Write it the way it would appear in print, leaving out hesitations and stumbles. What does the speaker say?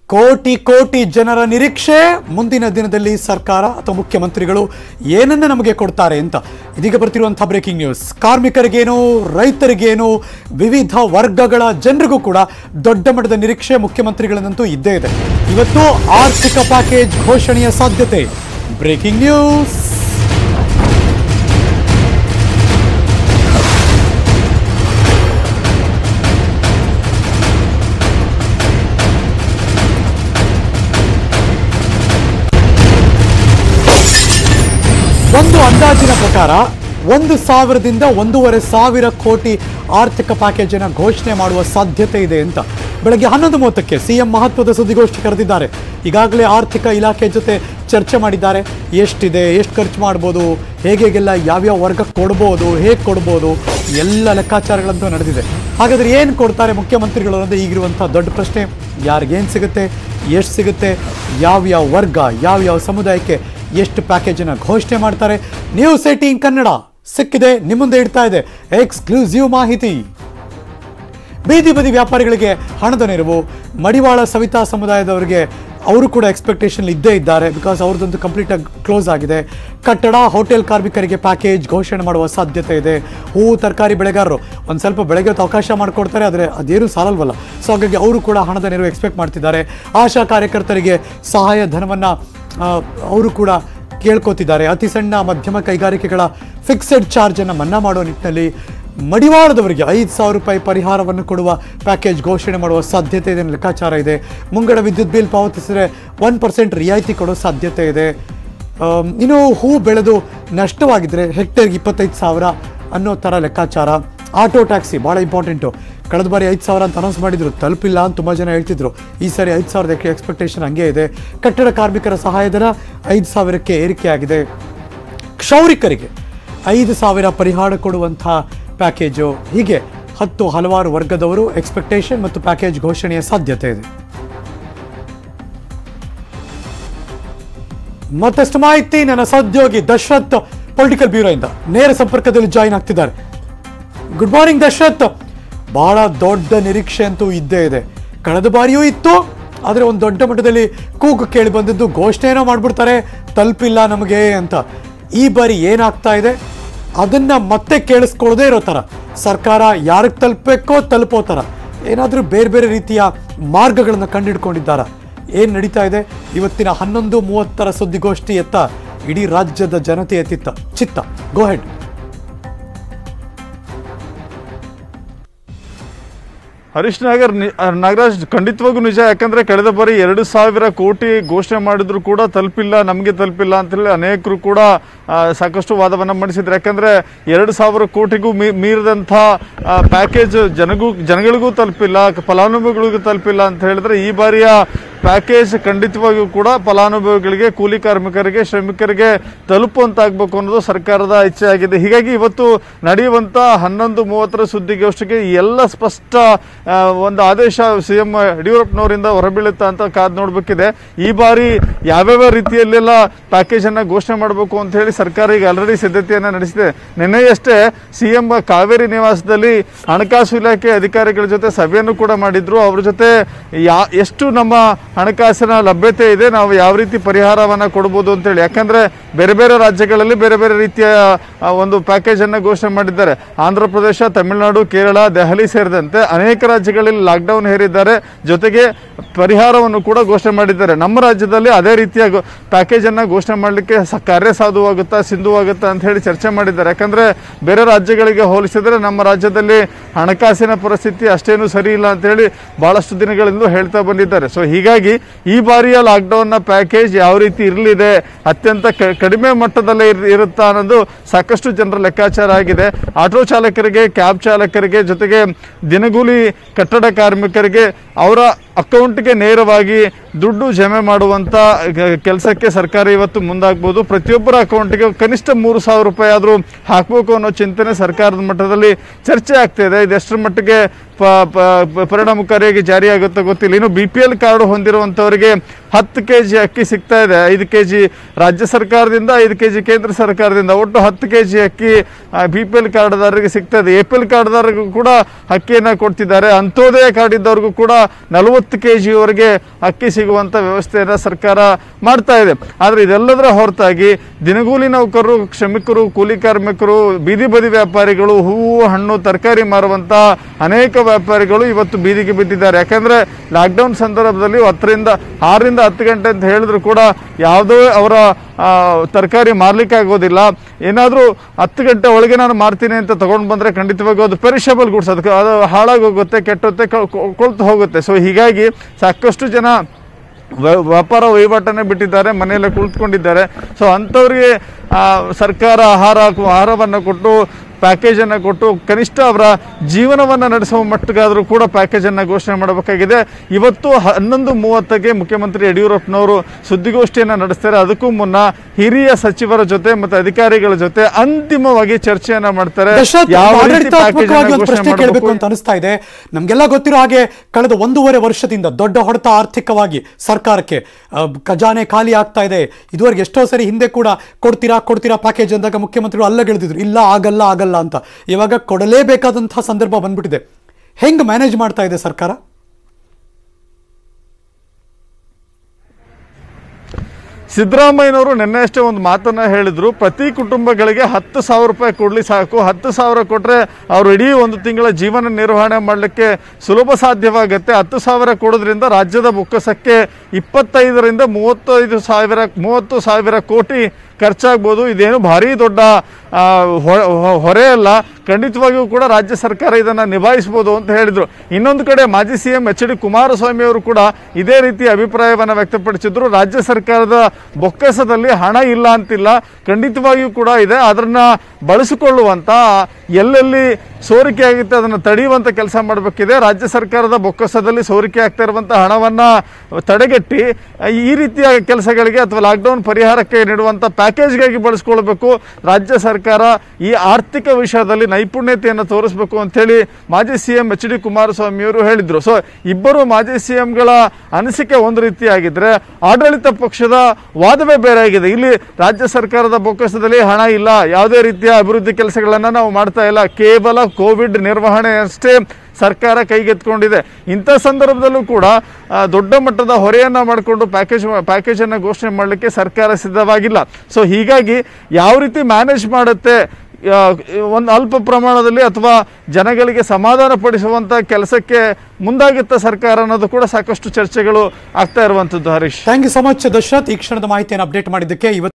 ಕೋಟಿ ಕೋಟಿ ಜನರ ನಿರೀಕ್ಷೆ ಮುಂದಿನ ದಿನದಲ್ಲಿ ಸರ್ಕಾರ ಅಥವಾ ಮುಖ್ಯಮಂತ್ರಿಗಳು ಏನನ್ನ ನಮಗೆ ಕೊಡ್ತಾರೆ ಅಂತ ಇದೀಗ ಬರ್ತಿರುವಂತಹ ಬ್ರೇಕಿಂಗ್ ನ್ಯೂಸ್. ಕಾರ್ಮಿಕರಿಗೇನು, ರೈತರಿಗೇನು, ವಿವಿಧ ವರ್ಗಗಳ ಜನರಿಗೂ ಕೂಡ ದೊಡ್ಡ ಮಟ್ಟದ ನಿರೀಕ್ಷೆ ಮುಖ್ಯಮಂತ್ರಿಗಳನ್ನಂತೂ ಇದ್ದೇ ಇದೆ. ಇವತ್ತು ಆರ್ಥಿಕ ಪ್ಯಾಕೇಜ್ ಘೋಷಣೆಯ ಸಾಧ್ಯತೆ. Breaking news. ಒಂದು ಅಂದಾಜಿನ ಪ್ರಕಾರ 1,000ದಿಂದ 1,500 ಕೋಟಿ ಆರ್ಥಿಕ ಪ್ಯಾಕೇಜ್ ಅನ್ನು ಘೋಷಣೆ ಮಾಡುವ ಸಾಧ್ಯತೆ ಇದೆ ಅಂತ ಬೆಳಗ್ಗೆ 11:30ಕ್ಕೆ ಸಿಎಂ ಮಹತ್ವದ ಸುದ್ದಿಗೋಷ್ಠಿ ಕರೆದಿದ್ದಾರೆ. ಈಗಾಗಲೇ ಆರ್ಥಿಕ ಇಲಾಖೆ ಜೊತೆ ಚರ್ಚೆ ಮಾಡಿದ್ದಾರೆ. ಎಷ್ಟಿದೆ, ಎಷ್ಟು ಖರ್ಚು ಮಾಡ್ಬೋದು, ಹೇಗೆಲ್ಲ ಯಾವ್ಯಾವ ವರ್ಗಕ್ಕೆ ಕೊಡ್ಬೋದು, ಹೇಗೆ ಕೊಡ್ಬೋದು, ಎಲ್ಲ ಲೆಕ್ಕಾಚಾರಗಳಂತೂ ನಡೆದಿದೆ. ಹಾಗಾದರೆ ಏನು ಕೊಡ್ತಾರೆ ಮುಖ್ಯಮಂತ್ರಿಗಳು ಅನ್ನೋದು ಈಗಿರುವಂಥ ದೊಡ್ಡ ಪ್ರಶ್ನೆ. ಯಾರಿಗೇನು ಸಿಗುತ್ತೆ, ಎಷ್ಟು ಸಿಗುತ್ತೆ, ಯಾವ್ಯಾವ ವರ್ಗ, ಯಾವ್ಯಾವ ಸಮುದಾಯಕ್ಕೆ ಎಷ್ಟು ಪ್ಯಾಕೇಜನ್ನು ಘೋಷಣೆ ಮಾಡ್ತಾರೆ. ನ್ಯೂಸ್ 18 ಕನ್ನಡ ಸಿಕ್ಕಿದೆ, ನಿಮ್ಮ ಮುಂದೆ ಇಡ್ತಾ ಇದೆ ಎಕ್ಸ್ಕ್ಲೂಸಿವ್ ಮಾಹಿತಿ. ಬೀದಿ ಬದಿ ವ್ಯಾಪಾರಿಗಳಿಗೆ ಹಣದ ನೆರವು, ಮಡಿವಾಳ ಸವಿತಾ ಸಮುದಾಯದವರಿಗೆ ಅವರು ಕೂಡ ಎಕ್ಸ್ಪೆಕ್ಟೇಷನ್ ಇದ್ದೇ ಇದ್ದಾರೆ. ಬಿಕಾಸ್ ಅವ್ರದ್ದೊಂದು ಕಂಪ್ಲೀಟಾಗಿ ಕ್ಲೋಸ್ ಆಗಿದೆ. ಕಟ್ಟಡ, ಹೋಟೆಲ್ ಕಾರ್ಮಿಕರಿಗೆ ಪ್ಯಾಕೇಜ್ ಘೋಷಣೆ ಮಾಡುವ ಸಾಧ್ಯತೆ ಇದೆ. ಹೂವು ತರಕಾರಿ ಬೆಳೆಗಾರರು ಒಂದು ಸ್ವಲ್ಪ ಬೆಳಗ್ಗೆ ಅವಕಾಶ ಮಾಡಿಕೊಡ್ತಾರೆ, ಆದರೆ ಅದೇನು ಸಾಲಲ್ವಲ್ಲ. ಸೊ ಹಾಗಾಗಿ ಅವರು ಕೂಡ ಹಣದ ನೆರವು ಎಕ್ಸ್ಪೆಕ್ಟ್ ಮಾಡ್ತಿದ್ದಾರೆ. ಆಶಾ ಕಾರ್ಯಕರ್ತರಿಗೆ ಸಹಾಯ ಧನವನ್ನು ಅವರು ಕೂಡ ಕೇಳ್ಕೋತಿದ್ದಾರೆ. ಅತಿ ಸಣ್ಣ ಮಧ್ಯಮ ಕೈಗಾರಿಕೆಗಳ ಫಿಕ್ಸೆಡ್ ಚಾರ್ಜನ್ನು ಮನ್ನಾ ಮಾಡುವ ನಿಟ್ಟಿನಲ್ಲಿ ಮಡಿವಾಳದವರಿಗೆ 5,000 ರೂಪಾಯಿ ಪರಿಹಾರವನ್ನು ಕೊಡುವ ಪ್ಯಾಕೇಜ್ ಘೋಷಣೆ ಮಾಡುವ ಸಾಧ್ಯತೆ ಇದೆ, ಲೆಕ್ಕಾಚಾರ ಇದೆ. ಮುಂಗಡ ವಿದ್ಯುತ್ ಬಿಲ್ ಪಾವತಿಸಿದರೆ 1% ರಿಯಾಯಿತಿ ಕೊಡೋ ಸಾಧ್ಯತೆ ಇದೆ. ಇನ್ನು ಹೂ ಬೆಳೆದು ನಷ್ಟವಾಗಿದ್ದರೆ ಹೆಕ್ಟೇರ್ಗೆ 25,000 ಅನ್ನೋ ಥರ ಲೆಕ್ಕಾಚಾರ. ಆಟೋ ಟ್ಯಾಕ್ಸಿ ಭಾಳ ಇಂಪಾರ್ಟೆಂಟು. ಕಳೆದ ಬಾರಿ 5,000 ಅಂತ ಅನೌನ್ಸ್ ಮಾಡಿದ್ರು, ತಲುಪಿಲ್ಲ ಅಂತ ತುಂಬ ಜನ ಹೇಳ್ತಿದ್ರು. ಈ ಸಾರಿ 5,000 ಎಕ್ಸ್ಪೆಕ್ಟೇಷನ್ ಹಂಗೆ ಇದೆ. ಕಟ್ಟಡ ಕಾರ್ಮಿಕರ ಸಹಾಯಧನ 5,000ಕ್ಕೆ ಏರಿಕೆಯಾಗಿದೆ. ಕ್ಷೌರಿಕರಿಗೆ 5,000 ಪರಿಹಾರ ಕೊಡುವಂಥ ಪ್ಯಾಕೇಜು. ಹೀಗೆ ಹಲವಾರು ವರ್ಗದವರು ಎಕ್ಸ್ಪೆಕ್ಟೇಷನ್ ಮತ್ತು ಪ್ಯಾಕೇಜ್ ಘೋಷಣೆಯ ಸಾಧ್ಯತೆ ಇದೆ. ಮತ್ತಷ್ಟು ಮಾಹಿತಿ ನನ್ನ ಸಹೋದ್ಯೋಗಿ ದಶರಥ್ ಪೊಲಿಟಿಕಲ್ ಬ್ಯೂರೋ ಇಂದ ನೇರ ಸಂಪರ್ಕದಲ್ಲಿ ಜಾಯಿನ್ ಆಗ್ತಿದ್ದಾರೆ. Good morning Dasharath. ಬಹಳ ದೊಡ್ಡ ನಿರೀಕ್ಷೆ ಅಂತೂ ಇದ್ದೇ ಇದೆ. ಕಳೆದ ಬಾರಿಯೂ ಇತ್ತು, ಆದರೆ ಒಂದು ದೊಡ್ಡ ಮಟ್ಟದಲ್ಲಿ ಕೂಗು ಕೇಳಿ ಬಂದಿದ್ದು ಘೋಷಣೆನೋ ಮಾಡಿಬಿಡ್ತಾರೆ, ತಲುಪಿಲ್ಲ ನಮಗೆ ಅಂತ. ಈ ಬಾರಿ ಏನಾಗ್ತಾ ಇದೆ ಅದನ್ನು ಮತ್ತೆ ಕೇಳಿಸ್ಕೊಳ್ಳದೆ ಇರೋ ಥರ ಸರ್ಕಾರ ಯಾರಿಗೆ ತಲುಪಬೇಕೋ ತಲುಪೋ ಥರ ಏನಾದರೂ ಬೇರೆ ಬೇರೆ ರೀತಿಯ ಮಾರ್ಗಗಳನ್ನು ಕಂಡುಹಿಡ್ಕೊಂಡಿದ್ದಾರಾ? ಏನು ನಡೀತಾ ಇದೆ? ಇವತ್ತಿನ 11:30 ಸುದ್ದಿಗೋಷ್ಠಿ ಎತ್ತ ಇಡೀ ರಾಜ್ಯದ ಜನತೆಯ ಚಿತ್ತ. ಗೋ ಹೆಡ್. ಹರೀಶ್ ನಾಗರಾಜ್, ಖಂಡಿತವಾಗೂ ನಿಜ. ಯಾಕಂದ್ರೆ ಕಳೆದ ಬಾರಿ 2,000 ಕೋಟಿ ಘೋಷಣೆ ಮಾಡಿದ್ರು ಕೂಡ ತಲುಪಿಲ್ಲ, ನಮಗೆ ತಲುಪಿಲ್ಲ ಅಂತೇಳಿ ಅನೇಕರು ಕೂಡ ಸಾಕಷ್ಟು ವಾದವನ್ನು ಮಂಡಿಸಿದ್ರು. ಯಾಕಂದ್ರೆ 2,000 ಕೋಟಿಗೂ ಮೀರಿದಂಥ ಪ್ಯಾಕೇಜ್ ಜನಗಳಿಗೂ ತಲುಪಿಲ್ಲ, ಫಲಾನುಭವಿಗಳಿಗೂ ತಲುಪಿಲ್ಲ ಅಂತ ಹೇಳಿದ್ರೆ ಈ ಬಾರಿಯ ಪ್ಯಾಕೇಜ್ ಖಂಡಿತವಾಗಿಯೂ ಕೂಡ ಫಲಾನುಭವಿಗಳಿಗೆ, ಕೂಲಿ ಕಾರ್ಮಿಕರಿಗೆ, ಶ್ರಮಿಕರಿಗೆ ತಲುಪುವಂತಾಗಬೇಕು ಅನ್ನೋದು ಸರ್ಕಾರದ ಇಚ್ಛೆ ಆಗಿದೆ. ಹೀಗಾಗಿ ಇವತ್ತು ನಡೆಯುವಂಥ 11:30 ಸುದ್ದಿಗೋಷ್ಠಿಗೆ ಎಲ್ಲ ಸ್ಪಷ್ಟ ಒಂದು ಆದೇಶ ಸಿಎಂ ಯಡಿಯೂರಪ್ಪನವರಿಂದ ಹೊರಬೀಳುತ್ತಾ ಅಂತ ಕಾದು ನೋಡಬೇಕಿದೆ. ಈ ಬಾರಿ ಯಾವ್ಯಾವ ರೀತಿಯಲ್ಲೆಲ್ಲ ಪ್ಯಾಕೇಜನ್ನು ಘೋಷಣೆ ಮಾಡಬೇಕು ಅಂತ ಹೇಳಿ ಸರ್ಕಾರ ಈಗ ಆಲ್ರೆಡಿ ಸಿದ್ಧತೆಯನ್ನು ನಡೆಸಿದೆ. ನಿನ್ನೆಯಷ್ಟೇ ಸಿಎಂ ಕಾವೇರಿ ನಿವಾಸದಲ್ಲಿ ಹಣಕಾಸು ಇಲಾಖೆ ಅಧಿಕಾರಿಗಳ ಜೊತೆ ಸಭೆಯನ್ನು ಕೂಡ ಮಾಡಿದ್ರು. ಅವ್ರ ಜೊತೆ ಎಷ್ಟು ನಮ್ಮ ಹಣಕಾಸಿನ ಲಭ್ಯತೆ ಇದೆ, ನಾವು ಯಾವ ರೀತಿ ಪರಿಹಾರವನ್ನು ಕೊಡ್ಬೋದು ಅಂತೇಳಿ. ಯಾಕಂದರೆ ಬೇರೆ ಬೇರೆ ರಾಜ್ಯಗಳಲ್ಲಿ ಬೇರೆ ಬೇರೆ ರೀತಿಯ ಒಂದು ಪ್ಯಾಕೇಜನ್ನು ಘೋಷಣೆ ಮಾಡಿದ್ದಾರೆ. ಆಂಧ್ರ ಪ್ರದೇಶ, ತಮಿಳುನಾಡು, ಕೇರಳ, ದೆಹಲಿ ಸೇರಿದಂತೆ ಅನೇಕ ರಾಜ್ಯಗಳಲ್ಲಿ ಲಾಕ್ಡೌನ್ ಹೇರಿದ್ದಾರೆ. ಜೊತೆಗೆ ಪರಿಹಾರವನ್ನು ಕೂಡ ಘೋಷಣೆ ಮಾಡಿದ್ದಾರೆ. ನಮ್ಮ ರಾಜ್ಯದಲ್ಲಿ ಅದೇ ರೀತಿಯ ಪ್ಯಾಕೇಜನ್ನು ಘೋಷಣೆ ಮಾಡಲಿಕ್ಕೆ ಕಾರ್ಯಸಾಧುವಾಗುತ್ತಾ, ಸಿಂಧುವಾಗುತ್ತಾ ಅಂತ ಹೇಳಿ ಚರ್ಚೆ ಮಾಡಿದ್ದಾರೆ. ಯಾಕಂದರೆ ಬೇರೆ ರಾಜ್ಯಗಳಿಗೆ ಹೋಲಿಸಿದರೆ ನಮ್ಮ ರಾಜ್ಯದಲ್ಲಿ ಹಣಕಾಸಿನ ಪರಿಸ್ಥಿತಿ ಅಷ್ಟೇನು ಸರಿ ಇಲ್ಲ ಅಂತೇಳಿ ಭಾಳಷ್ಟು ದಿನಗಳಿಂದ ಹೇಳ್ತಾ ಬಂದಿದ್ದಾರೆ. ಸೊ ಹೀಗಾಗಿ ಈ ಬಾರಿಯ ಲಾಕ್ಡೌನ್ನ ಪ್ಯಾಕೇಜ್ ಯಾವ ರೀತಿ ಇರಲಿದೆ, ಅತ್ಯಂತ ಕಡಿಮೆ ಮಟ್ಟದಲ್ಲೇ ಇರುತ್ತಾ ಅನ್ನೋದು ಸಾಕಷ್ಟು ಜನರ ಲೆಕ್ಕಾಚಾರ ಆಗಿದೆ. ಆಟೋ ಚಾಲಕರಿಗೆ, ಕ್ಯಾಬ್ ಚಾಲಕರಿಗೆ, ಜೊತೆಗೆ ದಿನಗೂಲಿ ಕಟ್ಟಡ ಕಾರ್ಮಿಕರಿಗೆ ಅವರ ಅಕೌಂಟ್ಗೆ ನೇರವಾಗಿ ದುಡ್ಡು ಜಮೆ ಮಾಡುವಂಥ ಕೆಲಸಕ್ಕೆ ಸರ್ಕಾರ ಇವತ್ತು ಮುಂದಾಗ್ಬೋದು. ಪ್ರತಿಯೊಬ್ಬರ ಅಕೌಂಟ್ಗೆ ಕನಿಷ್ಠ 3,000 ರೂಪಾಯಿ ಆದರೂ ಹಾಕಬೇಕು ಅನ್ನೋ ಚಿಂತನೆ ಸರ್ಕಾರದ ಮಟ್ಟದಲ್ಲಿ ಚರ್ಚೆ ಆಗ್ತಾ ಇದೆ. ಇದೆಷ್ಟರ ಮಟ್ಟಿಗೆ ಪರಿಣಾಮಕಾರಿಯಾಗಿ ಜಾರಿಯಾಗುತ್ತೋ ಗೊತ್ತಿಲ್ಲ. ಇನ್ನು BPL ಕಾರ್ಡ್ ಹೊಂದಿರುವಂಥವರಿಗೆ 10 kg ಅಕ್ಕಿ ಸಿಗ್ತಾ ಇದೆ, 5 kg ರಾಜ್ಯ ಸರ್ಕಾರದಿಂದ, 5 kg ಕೇಂದ್ರ ಸರ್ಕಾರದಿಂದ, ಒಟ್ಟು 10 kg ಅಕ್ಕಿ BPL ಕಾರ್ಡ್ದಾರರಿಗೆ ಸಿಗ್ತಾ ಇದೆ. APL ಕಾರ್ಡ್ದಾರರಿಗೂ ಕೂಡ ಅಕ್ಕಿಯನ್ನು ಕೊಡ್ತಿದ್ದಾರೆ. ಅಂತ್ಯೋದಯ ಕಾರ್ಡ್ ಇದ್ದವ್ರಿಗೂ ಕೂಡ 40 kg ವರೆಗೆ ಅಕ್ಕಿ ಸಿಗುವಂಥ ವ್ಯವಸ್ಥೆಯನ್ನು ಸರ್ಕಾರ ಮಾಡ್ತಾ ಇದೆ. ಆದರೆ ಇದೆಲ್ಲದರ ಹೊರತಾಗಿ ದಿನಗೂಲಿ ನೌಕರರು, ಶ್ರಮಿಕರು, ಕೂಲಿ ಕಾರ್ಮಿಕರು, ಬೀದಿ ಬದಿ ವ್ಯಾಪಾರಿಗಳು, ಹೂವು ಹಣ್ಣು ತರಕಾರಿ ಮಾರುವಂಥ ಅನೇಕ ವ್ಯಾಪಾರಿಗಳು ಇವತ್ತು ಬೀದಿಗೆ ಬಿದ್ದಿದ್ದಾರೆ. ಯಾಕಂದರೆ ಲಾಕ್ಡೌನ್ ಸಂದರ್ಭದಲ್ಲಿ 6ರಿಂದ 10 ಗಂಟೆ ಅಂತ ಹೇಳಿದ್ರು ಕೂಡ ಯಾವುದೋ ಅವರ ತರಕಾರಿ ಮಾರ್ಲಿಕ್ಕೆ ಆಗೋದಿಲ್ಲ. ಏನಾದರೂ 10 ಗಂಟೆ ಒಳಗೆ ನಾನು ಮಾರ್ತೀನಿ ಅಂತ ತೊಗೊಂಡು ಬಂದರೆ ಖಂಡಿತವಾಗಿ ಅದು ಪೆರಿಷಬಲ್ ಗುಡ್ಸ್, ಅದಕ್ಕೆ ಅದು ಹಾಳಾಗೋಗುತ್ತೆ, ಕೆಟ್ಟೋತ್ತೆ, ಕೊಳ್ತು ಹೋಗುತ್ತೆ. ಸೊ ಹೀಗಾಗಿ ಸಾಕಷ್ಟು ಜನ ವ್ಯಾಪಾರ ವಹಿವಾಟನ್ನೇ ಬಿಟ್ಟಿದ್ದಾರೆ, ಮನೆಯಲ್ಲೇ ಕುಳಿತುಕೊಂಡಿದ್ದಾರೆ. ಸೊ ಅಂಥವ್ರಿಗೆ ಸರ್ಕಾರ ಆಹಾರವನ್ನು ಕೊಟ್ಟು, ಪ್ಯಾಕೇಜನ್ನು ಕೊಟ್ಟು ಕನಿಷ್ಠ ಅವರ ಜೀವನವನ್ನು ನಡೆಸುವ ಮಟ್ಟಿಗಾದರೂ ಕೂಡ ಪ್ಯಾಕೇಜನ್ನು ಘೋಷಣೆ ಮಾಡಬೇಕಾಗಿದೆ. ಇವತ್ತು 11:30ಕ್ಕೆ ಮುಖ್ಯಮಂತ್ರಿ ಯಡಿಯೂರಪ್ಪನವರು ಸುದ್ದಿಗೋಷ್ಠಿಯನ್ನು ನಡೆಸ್ತಾರೆ. ಅದಕ್ಕೂ ಮುನ್ನ ಹಿರಿಯ ಸಚಿವರ ಜೊತೆ ಮತ್ತು ಅಧಿಕಾರಿಗಳ ಜೊತೆ ಅಂತಿಮವಾಗಿ ಚರ್ಚೆಯನ್ನ ಮಾಡ್ತಾರೆ. ಪ್ರಶ್ನೆ ಕೇಳಬೇಕು ಅಂತ ಅನಿಸ್ತಾ ಇದೆ. ನಮ್ಗೆಲ್ಲ ಗೊತ್ತಿರೋ ಹಾಗೆ ಕಳೆದ 1.5 ವರ್ಷದಿಂದ ದೊಡ್ಡ ಹೊಡೆತ ಆರ್ಥಿಕವಾಗಿ ಸರ್ಕಾರಕ್ಕೆ, ಖಜಾನೆ ಖಾಲಿ ಆಗ್ತಾ ಇದೆ. ಇದುವರೆಗೆ ಎಷ್ಟೋ ಸರಿ ಹಿಂದೆ ಕೂಡ ಕೊಡ್ತೀರಾ ಪ್ಯಾಕೇಜ್ ಅಂದಾಗ ಮುಖ್ಯಮಂತ್ರಿಗಳು ಅಲ್ಲಗೆಳೆದಿದ್ರು, ಇಲ್ಲ ಆಗಲ್ಲ ಅಂತ. ಇವಾಗ ಕೊಡಲೇಬೇಕಾದಂತಹ ಸಂದರ್ಭ ಬಂದ್ಬಿಟ್ಟಿದೆ. ಹೆಂಗ್ ಮ್ಯಾನೇಜ್ ಮಾಡ್ತಾ ಇದೆ ಸರ್ಕಾರ? ಸಿದ್ದರಾಮಯ್ಯನವರು ನಿನ್ನೆ ಅಷ್ಟೇ ಒಂದು ಮಾತನ್ನ ಹೇಳಿದ್ರು, ಪ್ರತಿ ಕುಟುಂಬಗಳಿಗೆ 10,000 ರೂಪಾಯಿ ಕೊಡ್ಲಿ ಸಾಕು, 10,000 ಕೊಟ್ರೆ ಅವರು ಇಡೀ ಒಂದು ತಿಂಗಳ ಜೀವನ ನಿರ್ವಹಣೆ ಮಾಡಲಿಕ್ಕೆ ಸುಲಭ ಸಾಧ್ಯವಾಗುತ್ತೆ. 10,000 ಕೊಡೋದ್ರಿಂದ ರಾಜ್ಯದ ಬೊಕ್ಕಸಕ್ಕೆ 25ರಿಂದ 30 ಸಾವಿರ ಕೋಟಿ ಖರ್ಚಾಗ್ಬೋದು. ಇದೇನು ಭಾರಿ ದೊಡ್ಡ ಹೊರೆ ಅಲ್ಲ, ಖಂಡಿತವಾಗಿಯೂ ಕೂಡ ರಾಜ್ಯ ಸರ್ಕಾರ ಇದನ್ನು ನಿಭಾಯಿಸಬಹುದು ಅಂತ ಹೇಳಿದರು. ಇನ್ನೊಂದು ಕಡೆ ಮಾಜಿ CM HD ಕುಮಾರಸ್ವಾಮಿ ಅವರು ಕೂಡ ಇದೇ ರೀತಿ ಅಭಿಪ್ರಾಯವನ್ನು ವ್ಯಕ್ತಪಡಿಸಿದ್ರು. ರಾಜ್ಯ ಸರ್ಕಾರದ ಬೊಕ್ಕಸದಲ್ಲಿ ಹಣ ಇಲ್ಲ ಅಂತಿಲ್ಲ, ಖಂಡಿತವಾಗಿಯೂ ಕೂಡ ಇದೆ. ಅದನ್ನು ಬಳಸಿಕೊಳ್ಳುವಂಥ, ಎಲ್ಲೆಲ್ಲಿ ಸೋರಿಕೆ ಆಗುತ್ತೆ ಅದನ್ನು ತಡೆಯುವಂಥ ಕೆಲಸ ಮಾಡಬೇಕಿದೆ. ರಾಜ್ಯ ಸರ್ಕಾರದ ಬೊಕ್ಕಸದಲ್ಲಿ ಸೋರಿಕೆ ಆಗ್ತಾ ಇರುವಂಥ ಹಣವನ್ನು ತಡೆಗಟ್ಟಿ ಈ ರೀತಿಯ ಕೆಲಸಗಳಿಗೆ ಅಥವಾ ಲಾಕ್ಡೌನ್ ಪರಿಹಾರಕ್ಕೆ ನೀಡುವಂಥ ಪ್ಯಾಕೇಜ್ಗಾಗಿ ಬಳಸ್ಕೊಳ್ಬೇಕು. ರಾಜ್ಯ ಸರ್ಕಾರ ಈ ಆರ್ಥಿಕ ವಿಷಯದಲ್ಲಿ ನೈಪುಣ್ಯತೆಯನ್ನು ತೋರಿಸಬೇಕು ಅಂತೇಳಿ ಮಾಜಿ CM HD ಕುಮಾರಸ್ವಾಮಿಯವರು ಹೇಳಿದರು. ಸೊ ಇಬ್ಬರು ಮಾಜಿ CMಗಳ ಅನಿಸಿಕೆ ಒಂದು ರೀತಿಯಾಗಿದ್ದರೆ, ಆಡಳಿತ ಪಕ್ಷದ ವಾದವೇ ಬೇರೆ ಆಗಿದೆ. ಇಲ್ಲಿ ರಾಜ್ಯ ಸರ್ಕಾರದ ಬೊಕ್ಕಸದಲ್ಲಿ ಹಣ ಇಲ್ಲ, ಯಾವುದೇ ರೀತಿಯ ಅಭಿವೃದ್ಧಿ ಕೆಲಸಗಳನ್ನು ನಾವು ಮಾಡ್ತಾ ಇಲ್ಲ, ಕೇವಲ ಕೋವಿಡ್ ನಿರ್ವಹಣೆ ಅಷ್ಟೇ ಸರ್ಕಾರ ಕೈಗೆತ್ಕೊಂಡಿದೆ. ಇಂಥ ಸಂದರ್ಭದಲ್ಲೂ ಕೂಡ ದೊಡ್ಡ ಮಟ್ಟದ ಹೊರೆಯನ್ನು ಮಾಡಿಕೊಂಡು ಪ್ಯಾಕೇಜನ್ನು ಘೋಷಣೆ ಮಾಡಲಿಕ್ಕೆ ಸರ್ಕಾರ ಸಿದ್ಧವಾಗಿಲ್ಲ. ಸೊ ಹೀಗಾಗಿ ಯಾವ ರೀತಿ ಮ್ಯಾನೇಜ್ ಮಾಡುತ್ತೆ, ಒಂದು ಅಲ್ಪ ಪ್ರಮಾಣದಲ್ಲಿ ಅಥವಾ ಜನಗಳಿಗೆ ಸಮಾಧಾನ ಪಡಿಸುವಂಥ ಕೆಲಸಕ್ಕೆ ಮುಂದಾಗುತ್ತೆ ಸರ್ಕಾರ ಅನ್ನೋದು ಕೂಡ ಸಾಕಷ್ಟು ಚರ್ಚೆಗಳು ಆಗ್ತಾ ಇರುವಂಥದ್ದು. Harish, thank you so much Dasharath, ಈ ಕ್ಷಣದ ಮಾಹಿತಿಯನ್ನು ಅಪ್ಡೇಟ್ ಮಾಡಿದ್ದಕ್ಕೆ.